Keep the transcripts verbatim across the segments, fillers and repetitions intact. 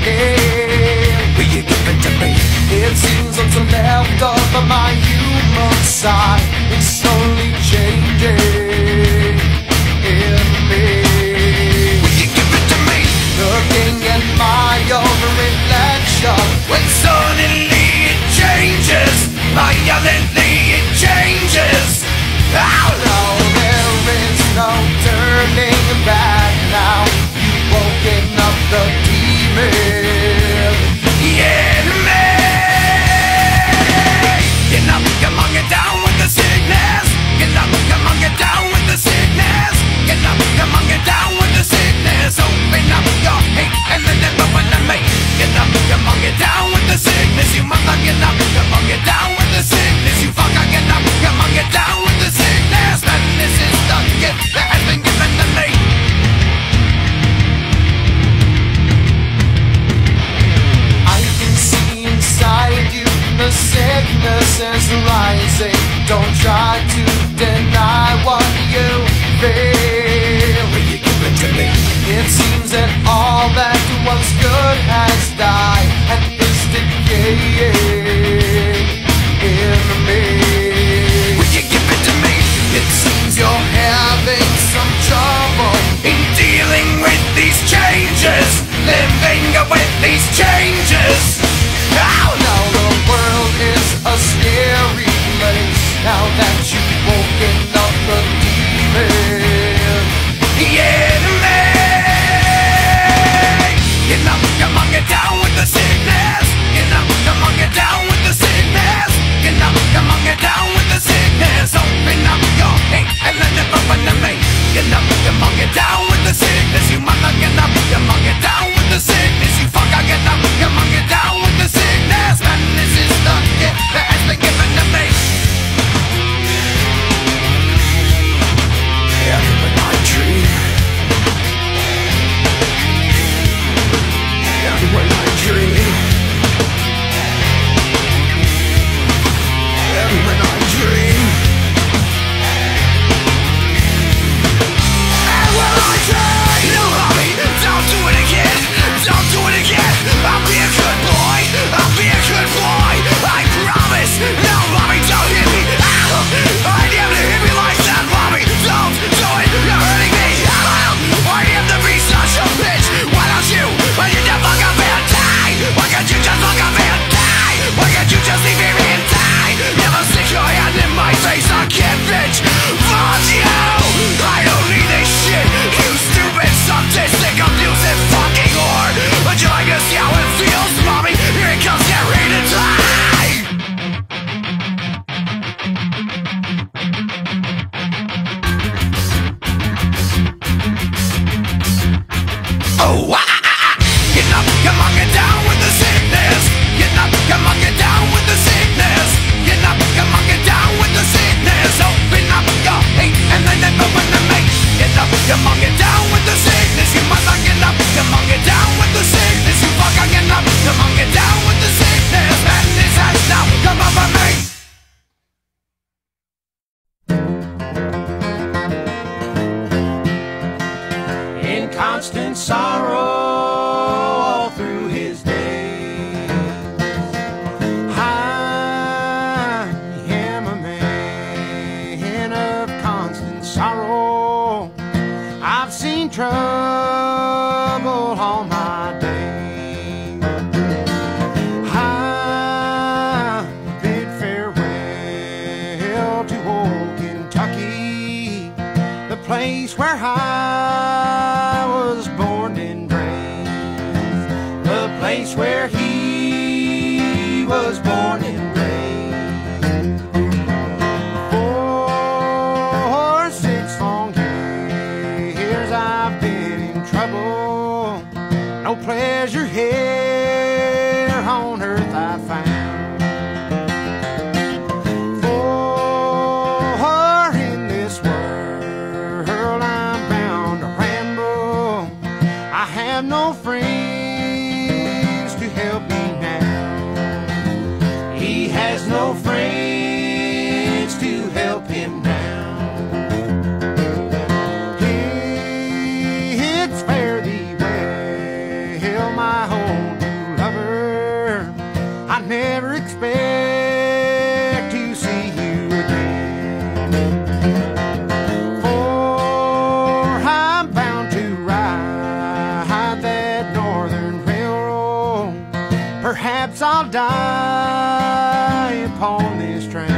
Will you give it to me? It seems what's left of my human side is slowly changing in me. Will you give it to me? Looking at my own reflection, when suddenly it changes, violently it changes. Oh no, there is no turning back now. You've woken up the demon in me. Get up, come on, get down with the sickness. Get up, come on, get down with the sickness. Get up, come on, get down with the sickness. Open up your hate and then never want to make. Get up, come on, get down with the sickness. You mother, get up, come on, get down with the sickness. You fucker, get up, come on, get down with the sickness. And this is the gift that has been given to me. I can see inside you the sickness is rising. Don't try to deny what you feel. Will you give it to me? It seems that all that was good has died and is decaying in me. Will you give it to me? It seems you're having some trouble in dealing with these changes, living with these changes. Oh no, the world is a scary place now that you've woken up the demon in me. Get up, come on, get down with the sickness. Get up, come on, get down with the sickness. Get up, come on, get down with the sickness. Open up your hate and let it open to me. Get up, come on, get down with the sickness. You mother, get up, come on, get down with the sickness. You fucker, get up, come on, get down with the sickness. Man, this is the gift that has been given to me. Every when I dream, every when I dream, every when I dream, and when I dream, no mommy, don't do it again, don't do it again. I'll be a good boy, I'll be a good boy, I promise. No mommy, don't hit me. Ow! I am to hit me like that, mommy. Don't do it, you're hurting me. Ow! I am to be such a bitch. Why don't you, when you just fuck up and die? Why can't you just fuck up and die? Why can't you just leave me and die? Never stick your hand in my face, I can't bitch. Fuck you! I don't need this shit. You stupid, sadistic, abusive fucking whore. Would you like to see how it feels, mommy? Here it comes, get ready to die. Oh, ah, ah, ah. Get up, come on, get down with the sickness. Get up, come on, get down with the sickness. Get up, come on, get down with the sickness. Open up your hate and then never want to make. Get up, come on, get down with the sickness. You mother, get up, come on, get down with the sickness. You fucker, get up, come on, get down with the sickness. And this has now come over me. In constant sorrow all through his days, I am a man of constant sorrow. I've seen trouble all my days. I bid farewell to old Kentucky, the place where I was born and raised, the place where he was born and raised. For six long years I've been in trouble, no pleasure here on earth I found. For in this world I'm bound to ramble, I have no friends to help me now. He has no friends to help him now. It's fare thee well, my home. never expect to see you again. For I'm bound to ride that northern railroad. Perhaps I'll die upon this train.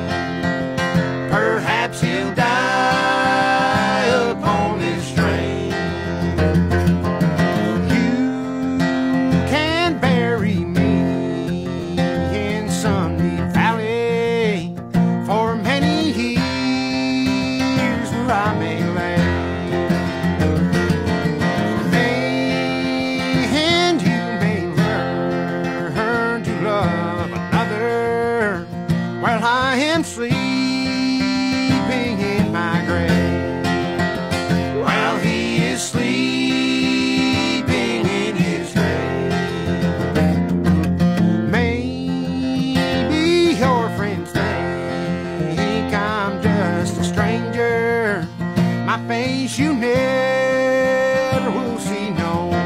Perhaps he'll die upon this train. You can bury me in Sunny Valley for many years where I may lay. And you may learn to love another while I am sleeping in my grave. While he is sleeping in his grave. Maybe your friends think I'm just a stranger. My face you never will see no more.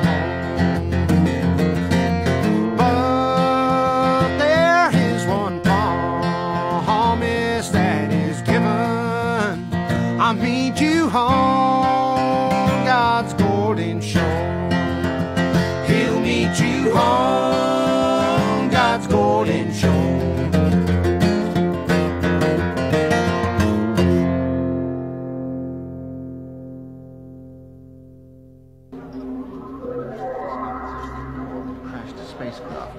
But there is one promise that is given. I'll meet you on God's golden shore. He'll meet you on God's golden shore. Crashed a spacecraft.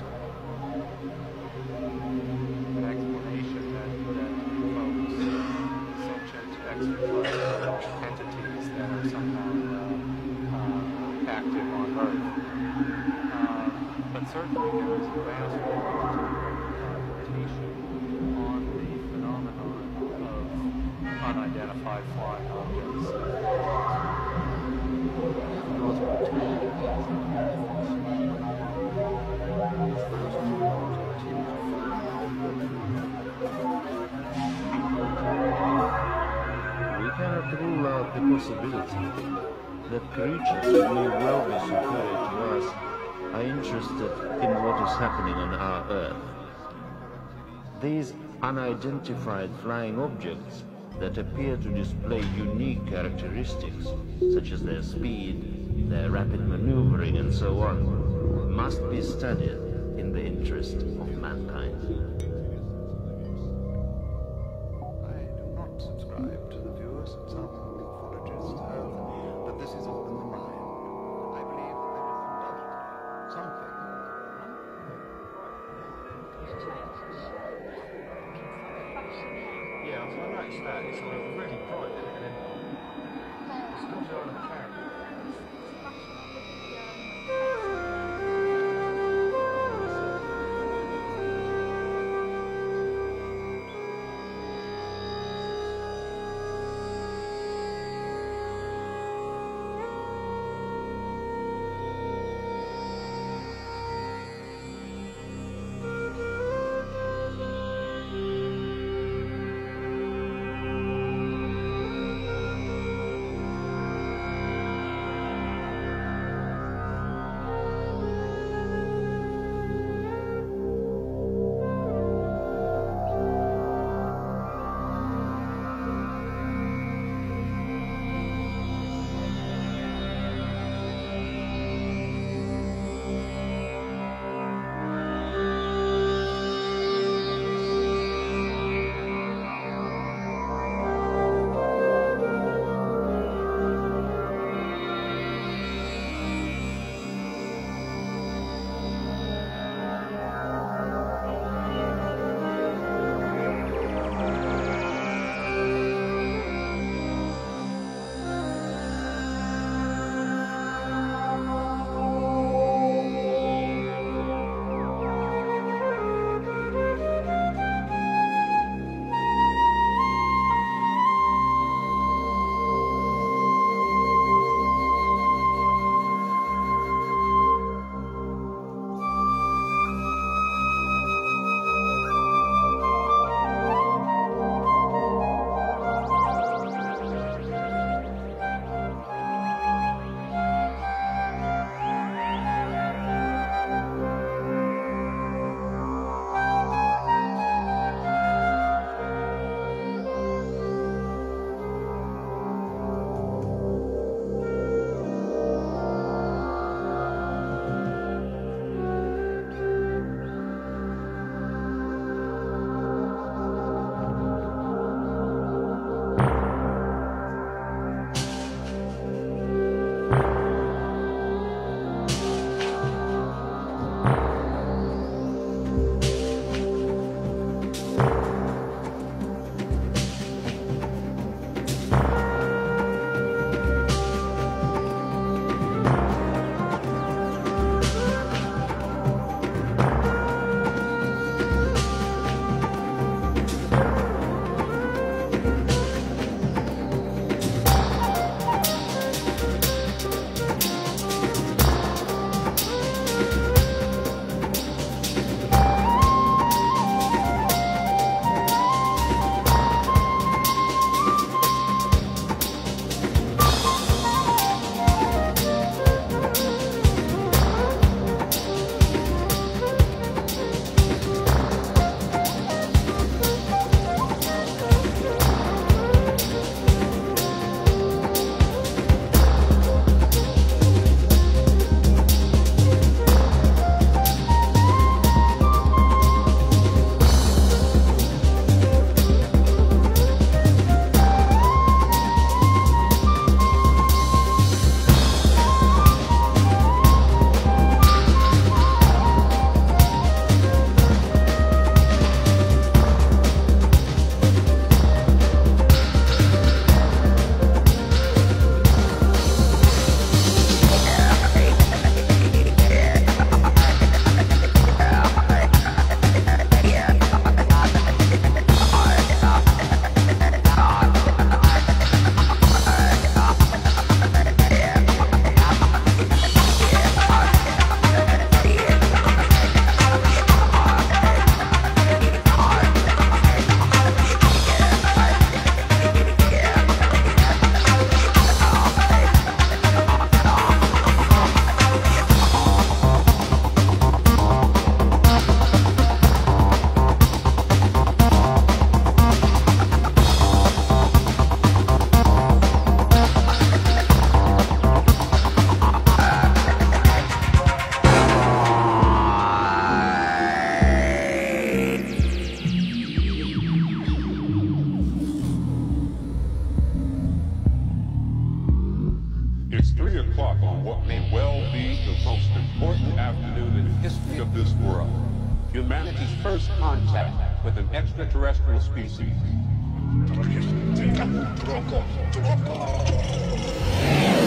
An explanation that, that folks, sentient extraterrestrial entities that are somehow uh, uh, active on Earth. Uh, but certainly there is a vast interpretation on the phenomenon of unidentified flying objects. We cannot rule out the possibility that creatures who may well be superior to us are interested in what is happening on our Earth. These unidentified flying objects that appear to display unique characteristics, such as their speed, their rapid maneuvering, and so on, must be studied in the interest of mankind. I do not subscribe to the view of some ufologists uh, that this is all in the mind. I believe that there is undoubtedly something. Yeah, I noticed that. It's like really bright and then it's not on a camera. humanity's first contact with an extraterrestrial species. Truco, truco.